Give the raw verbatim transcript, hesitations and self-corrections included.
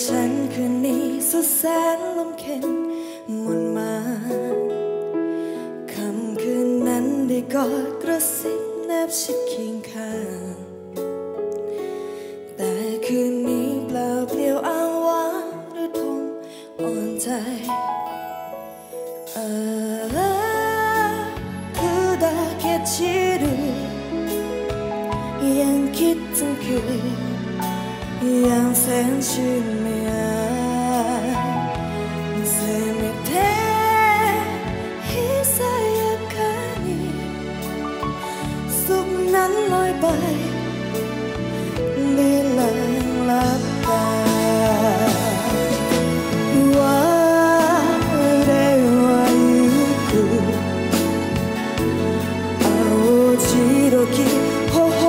ฉันคืนนี้สุดแสนลมเค็นมนมาคำคืนนั้นได้กอดกระซิบแนบชิดเคียงข้างแต่คืนนี้เปล่าเปลี่ยวอ้างว้างหรือทงอ่อนใจ그다 곁이를ยังคิดถึงคืนยังแสนชื่นเมื่อสุขนั้นลอยไปลีลางลับตาว่าได้ว่าอยู่คู่เอาจิโรกิโฮโฮ